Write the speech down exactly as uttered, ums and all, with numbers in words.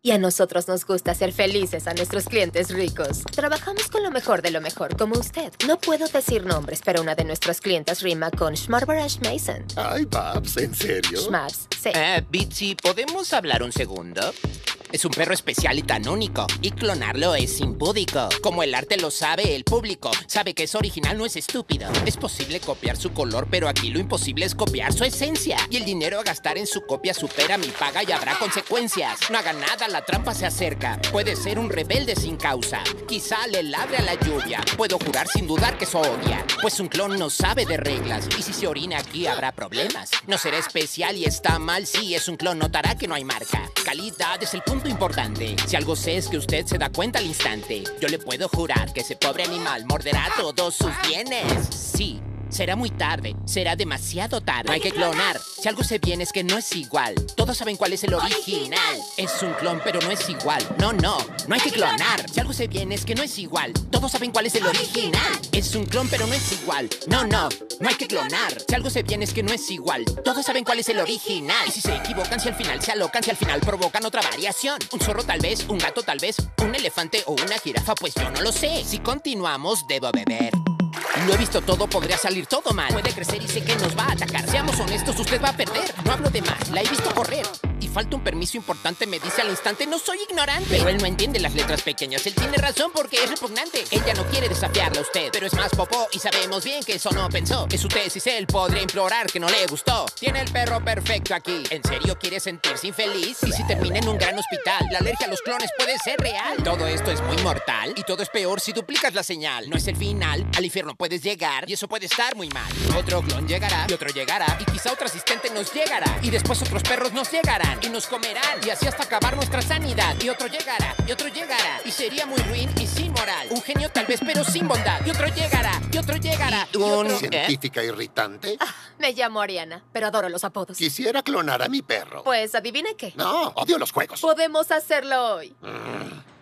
Y a nosotros nos gusta hacer felices a nuestros clientes ricos. Trabajamos con lo mejor de lo mejor, como usted. No puedo decir nombres, pero una de nuestras clientas rima con Schmarbarash Mason. Ay, Babs, ¿en serio? Schmabs, sí. Eh, Bitsy, ¿podemos hablar un segundo? Es un perro especial y tan único. Y clonarlo es impúdico. Como el arte lo sabe, el público sabe que es original, no es estúpido. Es posible copiar su color, pero aquí lo imposible es copiar su esencia. Y el dinero a gastar en su copia supera mi paga y habrá consecuencias. No haga nada, la trampa se acerca. Puede ser un rebelde sin causa. Quizá le ladre a la lluvia. Puedo jurar sin dudar que eso odia. Pues un clon no sabe de reglas. Y si se orina aquí habrá problemas. No será especial y está mal. Si es un clon, notará que no hay marca. Calidad es el punto importante. Si algo sé es que usted se da cuenta al instante. Yo le puedo jurar que ese pobre animal morderá todos sus bienes. Sí, será muy tarde, será demasiado tarde. No hay que clonar. Si algo sé bien es que no es igual. Todos saben cuál es el original. Es un clon, pero no es igual. No, no, no hay que clonar. Si algo sé bien es que no es igual. Todos saben cuál es el original. Es un clon, pero no es igual. No, no, no hay que clonar. Si algo sé bien es que no es igual. Todos saben cuál es el original. Y si se equivocan, si al final se alocan, si al final provocan otra variación. Un zorro tal vez, un gato tal vez, un elefante o una jirafa, pues yo no lo sé. Si continuamos, debo beber. Lo he visto todo, podría salir todo mal. Puede crecer y sé que nos va a atacar. Seamos honestos, usted va a perder. No hablo de más, la he visto correr. Y falta un permiso importante, me dice al instante, no soy ignorante. Pero él no entiende las letras pequeñas, él tiene razón porque es repugnante. Ella no quiere desafiarla a usted, pero es más popó y sabemos bien que eso no pensó. Es su tesis, él podría implorar que no le gustó. Tiene el perro perfecto aquí. ¿En serio quiere sentirse infeliz? ¿Y si termina en un gran hospital? La alergia a los clones puede ser real. Todo esto es muy mortal y todo es peor si duplicas la señal. No es el final, al infierno puedes llegar y eso puede estar muy mal. Otro clon llegará y otro llegará y quizá otro asistente nos llegará y después otros perros nos llegarán y nos comerán y así hasta acabar nuestra sanidad. Y otro llegará y otro llegará y sería muy ruin y sin moral. Un genio tal vez pero sin bondad. Y otro llegará y otro llegará y un... ¿Eh? ¿Científica irritante? Ah, me llamo Ariana, pero adoro los apodos. Quisiera clonar a mi perro. Pues, ¿adivine qué? No, odio los juegos. Podemos hacerlo hoy. Mm.